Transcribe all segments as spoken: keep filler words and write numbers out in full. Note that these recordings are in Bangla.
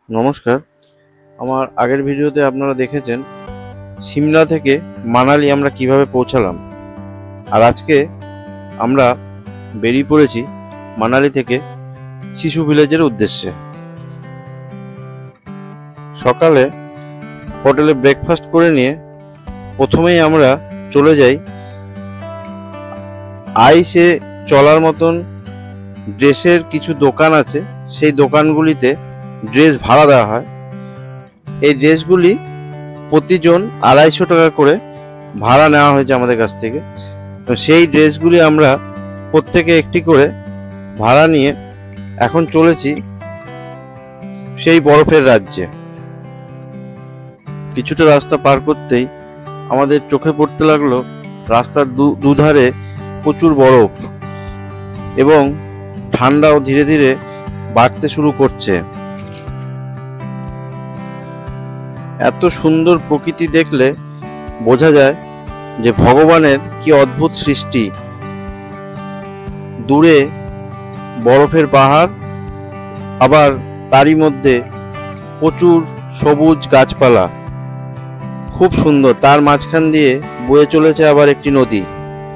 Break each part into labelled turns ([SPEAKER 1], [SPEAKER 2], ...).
[SPEAKER 1] নমস্কার। আমার আগের ভিডিওতে আপনারা দেখেছেন সিমলা থেকে মানালি আমরা কিভাবে পৌঁছালাম, আর আজকে আমরা বেরিয়ে পড়েছি মানালি থেকে শিশু ভিলেজের উদ্দেশ্যে। সকালে হোটেলে ব্রেকফাস্ট করে নিয়ে প্রথমেই আমরা চলে যাই আইসে চলার মতন ড্রেসের কিছু দোকান আছে, সেই দোকানগুলিতে ড্রেস ভাড়া দেওয়া হয়। এই ড্রেসগুলি প্রতিজন আড়াইশো টাকা করে ভাড়া নেওয়া হয়েছে আমাদের কাছ থেকে। তো সেই ড্রেসগুলি আমরা প্রত্যেকে একটি করে ভাড়া নিয়ে এখন চলেছি সেই বরফের রাজ্যে। কিছুটা রাস্তা পার করতেই আমাদের চোখে পড়তে লাগলো রাস্তার দুধারে প্রচুর বরফ এবং ঠান্ডাও ধীরে ধীরে বাড়তে শুরু করছে। এত সুন্দর প্রকৃতি দেখলে বোঝা যায় যে ভগবানের কি অদ্ভুত সৃষ্টি। দূরে বরফের পাহাড়, আবার তারই মধ্যে প্রচুর সবুজ গাছপালা, খুব সুন্দর। তার মাঝখান দিয়ে বয়ে চলেছে আবার একটি নদী।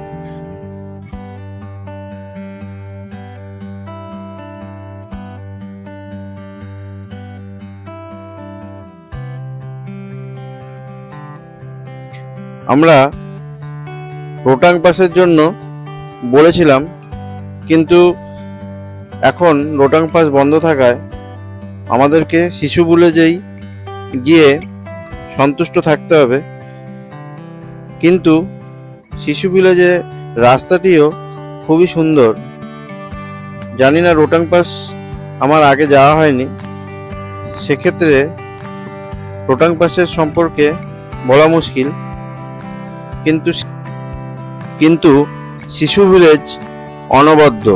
[SPEAKER 1] আমরা রোটাং পাসের জন্য বলেছিলাম, কিন্তু এখন রোটাং পাস বন্ধ থাকায় আমাদেরকে শিশু ভিলেজেই গিয়ে সন্তুষ্ট থাকতে হবে। কিন্তু শিশু ভিলেজে রাস্তাটিও খুবই সুন্দর। জানি না, রোটাং পাস আমার আগে যাওয়া হয়নি, সেক্ষেত্রে রোটাং পাসের সম্পর্কে বলা মুশকিল। কিন্তু কিন্তু শিশু ভিলেজ অনবদ্য।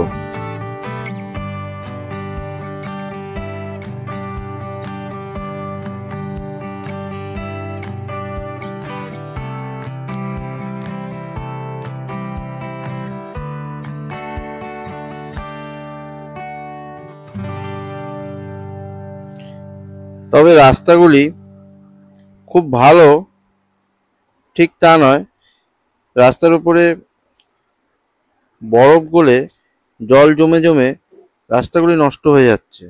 [SPEAKER 1] তবে রাস্তাগুলি খুব ভালো ঠিক তা নয়। রাস্তার উপরে বরফ গলে জল জমে জমে রাস্তাগুলি নষ্ট হয়ে যাচ্ছে।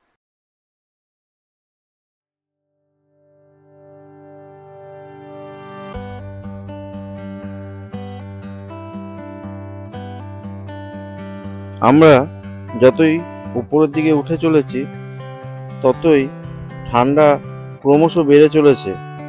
[SPEAKER 1] আমরা যতই উপরের দিকে উঠে চলেছি ততই ঠান্ডা ক্রমশ বেড়ে চলেছে।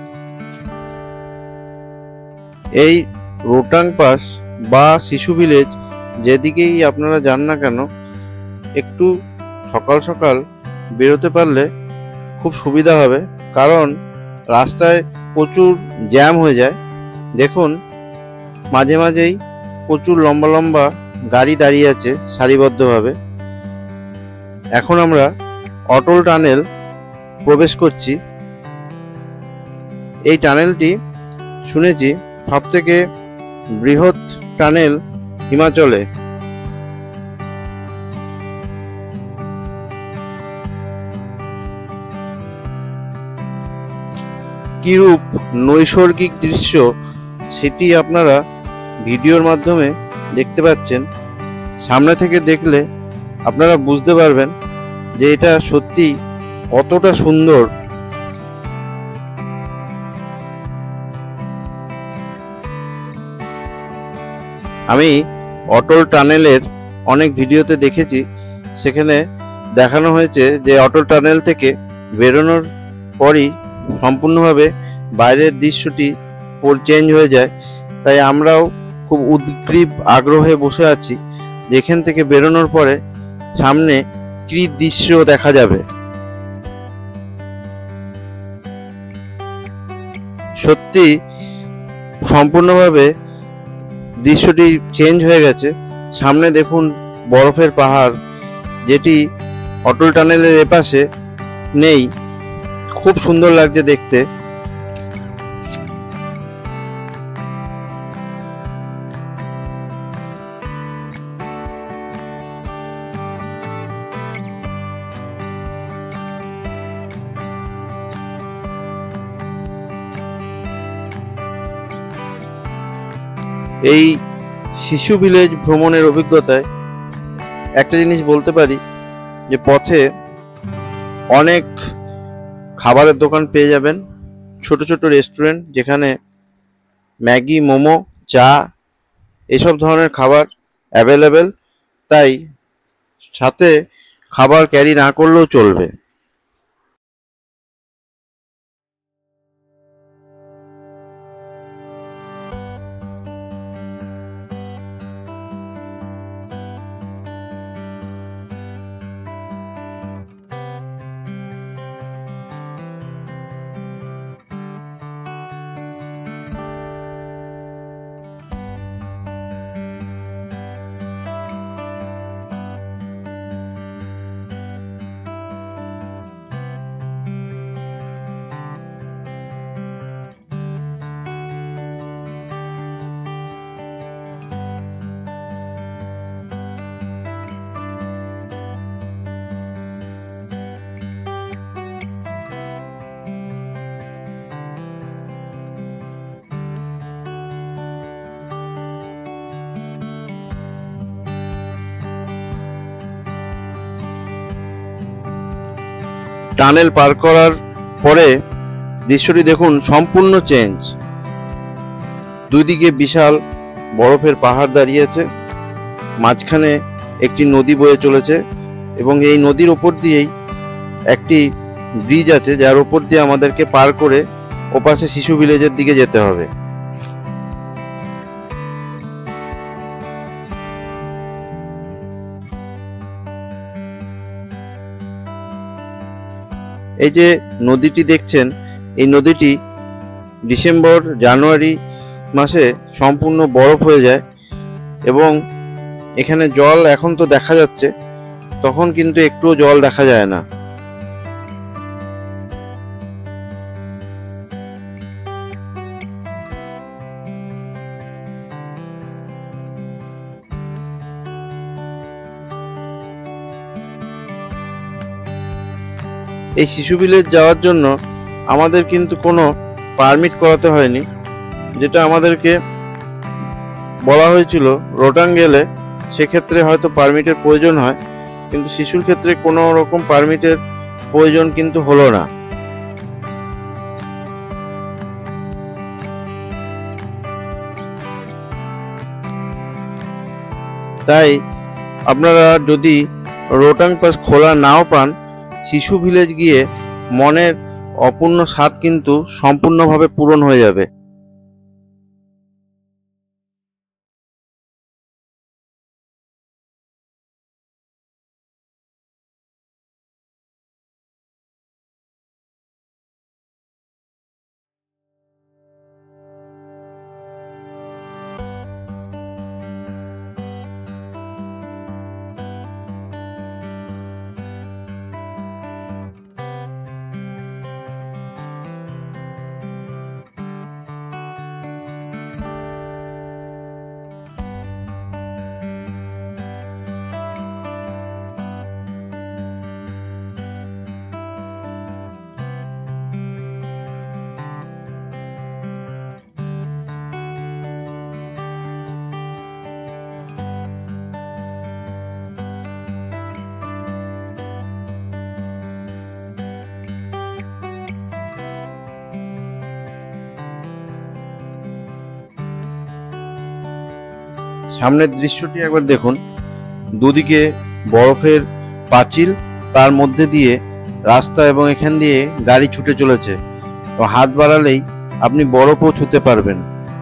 [SPEAKER 1] এই রোটাং পাস বা শিশু ভিলেজ যেদিকেই আপনারা যান না কেন, একটু সকাল সকাল বেরোতে পারলে খুব সুবিধা হবে, কারণ রাস্তায় প্রচুর জ্যাম হয়ে যায়। দেখুন, মাঝে মাঝেই প্রচুর লম্বা লম্বা গাড়ি দাঁড়িয়ে আছে সারিবদ্ধভাবে। এখন আমরা অটল টানেল প্রবেশ করছি। এই টানেলটি শুনেছি সব থেকে বৃহৎ টানেল হিমাচলে। কিরূপ নৈসর্গিক দৃশ্য সেটি আপনারা ভিডিওর মাধ্যমে দেখতে পাচ্ছেন। সামনে থেকে দেখলে আপনারা বুঝতে পারবেন যে এটা সত্যি কতটা সুন্দর। আমি অটল টানেলের অনেক ভিডিওতে দেখেছি, সেখানে দেখানো হয়েছে যে অটল টানেল থেকে বেরোনোর পরই সম্পূর্ণভাবে বাইরের দৃশ্যটি চেঞ্জ হয়ে যায়। তাই আমরাও খুব উদ্গ্রীব আগ্রহে বসে আছি, যেখান থেকে বেরোনোর পরে সামনে কী দৃশ্য দেখা যাবে। সত্যি সম্পূর্ণভাবে দৃশ্যটি চেঞ্জ হয়ে গেছে। সামনে দেখুন বরফের পাহাড়, যেটি অটল টানেলের এপাশে নেই। খুব সুন্দর লাগছে দেখতে। এই শিশু ভিলেজ ভ্রমণের অভিজ্ঞতায় একটা জিনিস বলতে পারি যে পথে অনেক খাবারের দোকান পেয়ে যাবেন, ছোট ছোট রেস্টুরেন্ট যেখানে ম্যাগি, মোমো, চা এসব ধরনের খাবার অ্যাভেলেবেল, তাই সাথে খাবার ক্যারি না করলেও চলবে। টানেল পার করার পরে দৃশ্যটি দেখুন সম্পূর্ণ চেঞ্জ। দুই দিকে বিশাল বরফের পাহাড় দাঁড়িয়েছে, মাঝখানে একটি নদী বয়ে চলেছে এবং এই নদীর ওপর দিয়েই একটি ব্রিজ আছে যার ওপর দিয়ে আমাদেরকে পার করে ওপাশে শিশু ভিলেজের দিকে যেতে হবে। এই যে নদীটি দেখছেন, এই নদীটি ডিসেম্বর জানুয়ারি মাসে সম্পূর্ণ বরফ হয়ে যায় এবং এখানে জল এখন তো দেখা যাচ্ছে, তখন কিন্তু একটুও জল দেখা যায় না। এই শিশু ভিলেজ যাওয়ার জন্য আমাদের কিন্তু কোনো পারমিট করাতে হয়নি, যেটা আমাদেরকে বলা হয়েছিল রোটাং গেলে সেক্ষেত্রে হয়তো পারমিটের প্রয়োজন হয়, কিন্তু শিশুর ক্ষেত্রে কোনো রকম পারমিটের প্রয়োজন কিন্তু হলো না। তাই আপনারা যদি রোটাং পাস খোলা নাও পান, শিশু ভিলেজ গিয়ে মনের অপূর্ণ স্বাদ কিন্তু সম্পূর্ণভাবে পূরণ হয়ে যাবে। সামনের দৃশ্যটি একবার দেখুন, দুদিকে বরফের পাঁচিল, তার মধ্যে দিয়ে রাস্তা এবং এখান দিয়ে গাড়ি ছুটে চলেছে, তো হাত বাড়ালেই আপনি বরফও ছুঁতে পারবেন।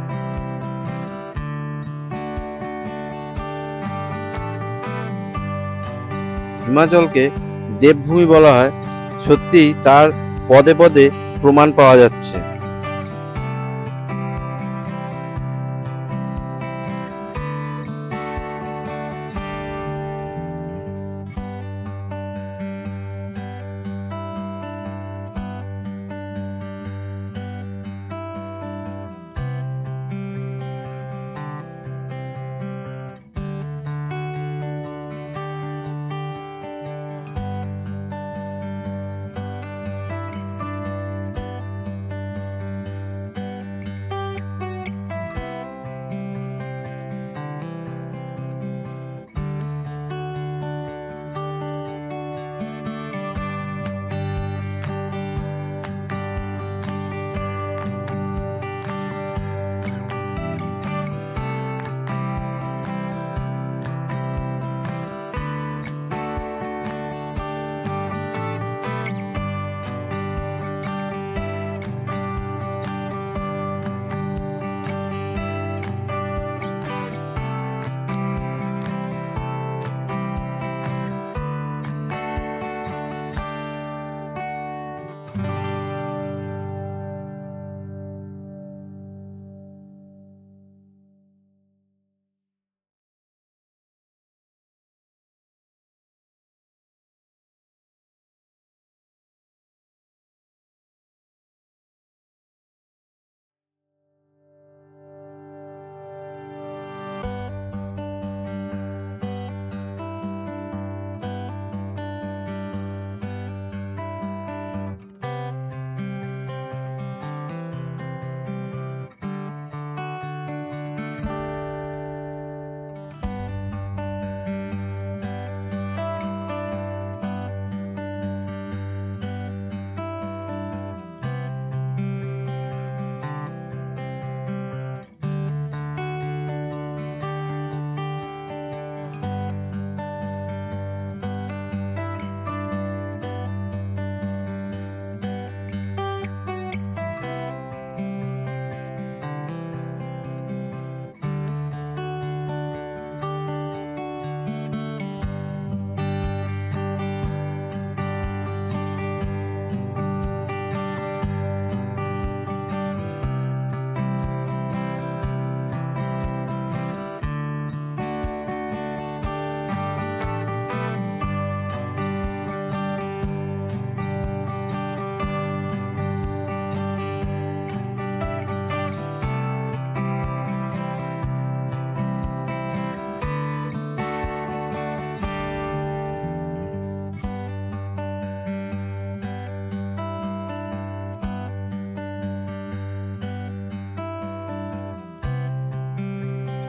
[SPEAKER 1] হিমাচলকে দেবভূমি বলা হয়, সত্যি তার পদে পদে প্রমাণ পাওয়া যাচ্ছে।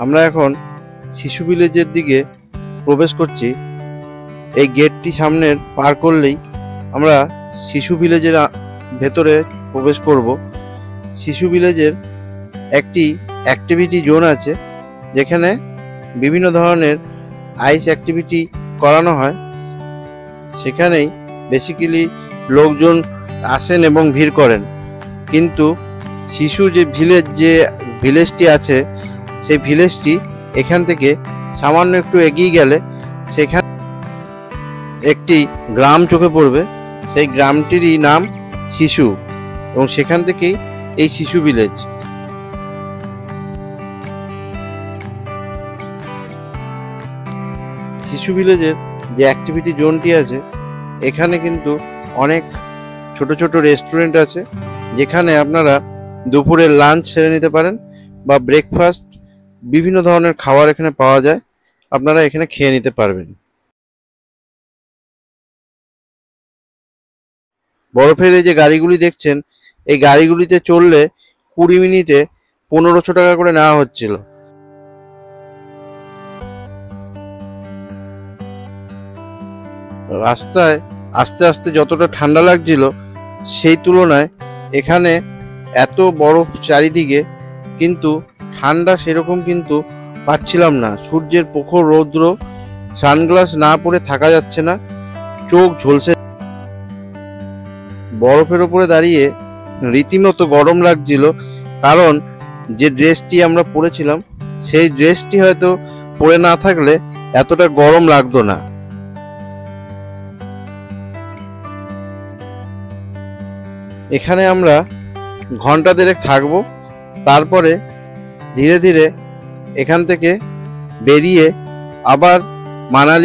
[SPEAKER 1] আমরা এখন শিশু ভিলেজের দিকে প্রবেশ করছি। এই গেটটি সামনের পার করলেই আমরা শিশু ভিলেজের ভেতরে প্রবেশ করব। শিশু ভিলেজের একটি অ্যাক্টিভিটি জোন আছে, যেখানে বিভিন্ন ধরনের আইস অ্যাক্টিভিটি করানো হয়। সেখানেই বেসিক্যালি লোকজন আসেন এবং ভিড় করেন, কিন্তু শিশু যে ভিলেজ যে ভিলেজটি আছে সেই ভিলেজটি এখান থেকে সামান্য একটু এগিয়ে গেলে সেখানে একটি গ্রাম চোখে পড়বে। সেই গ্রামটিরই নাম শিশু, এবং সেখান থেকেই এই শিশু ভিলেজ। শিশু ভিলেজের যে অ্যাক্টিভিটি জোনটি আছে, এখানে কিন্তু অনেক ছোট ছোট রেস্টুরেন্ট আছে, যেখানে আপনারা দুপুরের লাঞ্চ সেরে নিতে পারেন বা ব্রেকফাস্ট, বিভিন্ন ধরনের খাবার এখানে পাওয়া যায়, আপনারা এখানে খেয়ে নিতে পারবেন। বরফের এই যে গাড়িগুলি দেখছেন, এই গাড়িগুলিতে চললে কুড়ি মিনিটে পনেরোশো টাকা করে নেওয়া হচ্ছিল। রাস্তায় আস্তে আস্তে যতটা ঠান্ডা লাগছিল, সেই তুলনায় এখানে এত বরফ চারিদিকে, কিন্তু ঠান্ডা সেরকম কিন্তু পাচ্ছিলাম না। সূর্যের প্রখর রৌদ্র, সানগ্লাস না পরে থাকা যাচ্ছে না, চোখ ঝলসে। বরফের ওপরে দাঁড়িয়ে রীতিমতো গরম লাগছিল, কারণ যে ড্রেসটি আমরা পরেছিলাম সেই ড্রেসটি হয়তো পরে না থাকলে এতটা গরম লাগতো না। এখানে আমরা ঘন্টা দেড়েক থাকবো, তারপরে ধীরে ধীরে এখান থেকে বেরিয়ে আবার মানালি।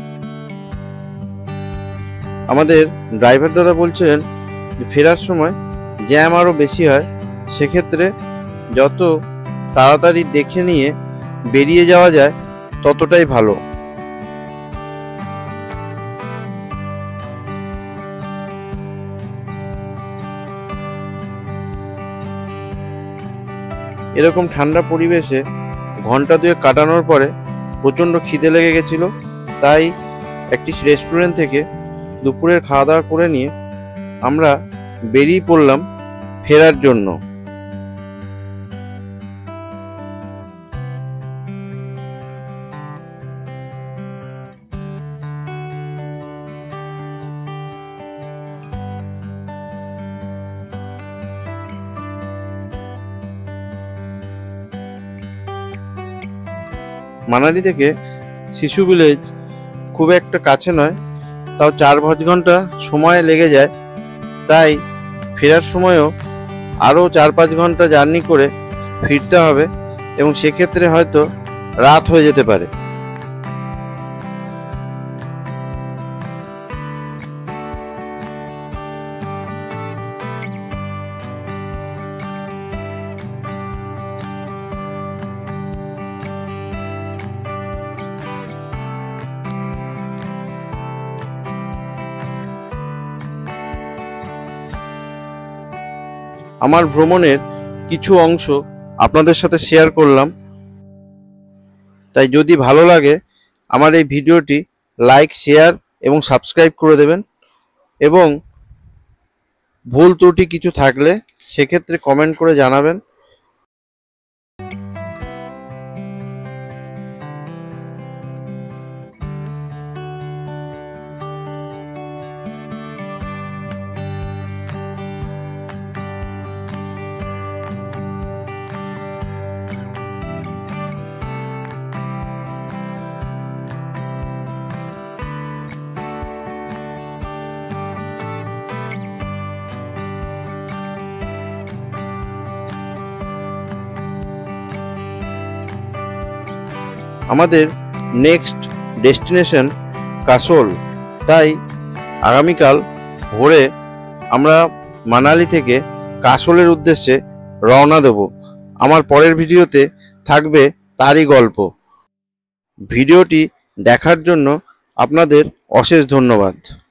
[SPEAKER 1] আমাদের ড্রাইভার দাদা বলছিলেন যে ফেরার সময় জ্যাম আরও বেশি হয়, সেক্ষেত্রে যত তাড়াতাড়ি দেখে নিয়ে বেরিয়ে যাওয়া যায় ততটাই ভালো। এরকম ঠান্ডা পরিবেশে ঘন্টা দুয়েক কাটানোর পরে প্রচণ্ড খিদে লেগে গেছিল, তাই একটি রেস্টুরেন্ট থেকে দুপুরের খাওয়া দাওয়া করে নিয়ে আমরা বেরিয়ে পড়লাম ফেরার জন্য। মানালি থেকে শিশু ভিলেজ খুব একটা কাছে নয়, তাও চার পাঁচ ঘন্টা সময় লেগে যায়। তাই ফেরার সময়ও আরও চার পাঁচ ঘন্টা জার্নি করে ফিরতে হবে, এবং সেক্ষেত্রে হয়তো রাত হয়ে যেতে পারে। আমার ভ্রমণের কিছু অংশ আপনাদের সাথে শেয়ার করলাম, তাই যদি ভালো লাগে আমার এই ভিডিওটি লাইক, শেয়ার এবং সাবস্ক্রাইব করে দেবেন, এবং ভুল ত্রুটি কিছু থাকলে সেক্ষেত্রে কমেন্ট করে জানাবেন। আমাদের নেক্সট ডেস্টিনেশন কাসোল, তাই আগামীকাল ভোরে আমরা মানালি থেকে কাসোলের উদ্দেশ্যে রওনা দেব। আমার পরের ভিডিওতে থাকবে তারই গল্প। ভিডিওটি দেখার জন্য আপনাদের অশেষ ধন্যবাদ।